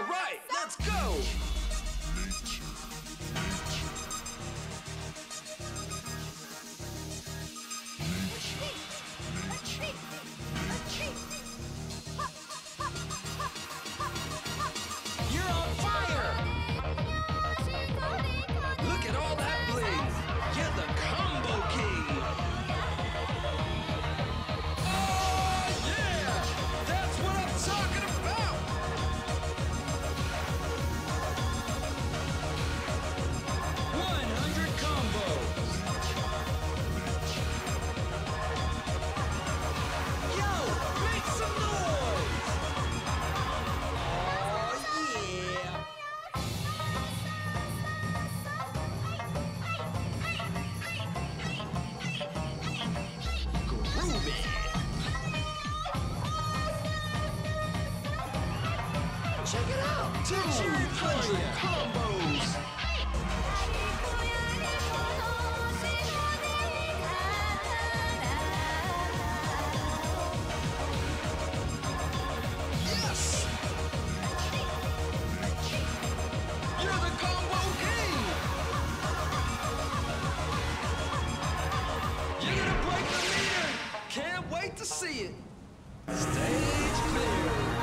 All right, let's go! You're on fire! Look at all that bling! You're the combo king! Oh, yeah! That's what I'm talking about! 100 combos! Yo, make some noise! Groovy! Check it out! 200 combos! Yes! You're the combo king! You're gonna break the meter! Can't wait to see it! Stage clear!